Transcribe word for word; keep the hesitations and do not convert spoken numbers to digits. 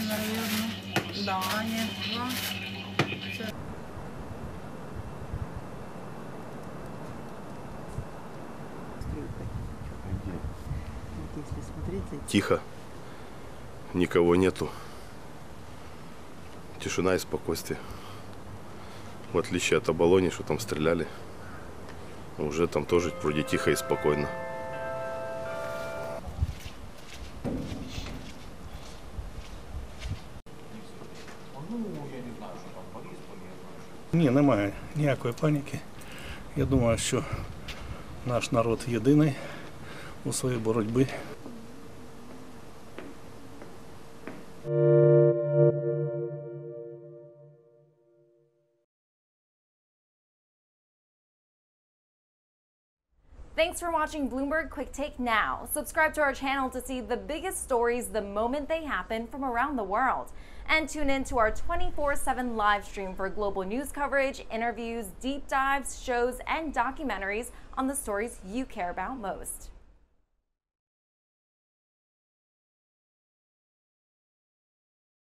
наверное. Да, нет, два. Тихо. Никого нету. Тишина и спокойствие. В отличие от Оболони, что там стреляли. Уже там тоже вроде тихо и спокойно. Ні, немає ніякої паніки. Я думаю, що наш народ єдиний у своїй боротьбі. Thanks for watching Bloomberg Quick Take Now. Subscribe to our channel to see the biggest stories the moment they happen from around the world. And tune in to our twenty-four seven live stream for global news coverage, interviews, deep dives, shows, and documentaries on the stories you care about most.